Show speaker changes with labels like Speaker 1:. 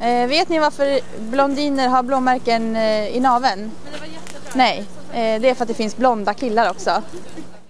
Speaker 1: Vet ni varför blondiner har blåmärken i naveln?
Speaker 2: Men det var jättebra.
Speaker 1: Nej, det är för att det finns blonda killar också.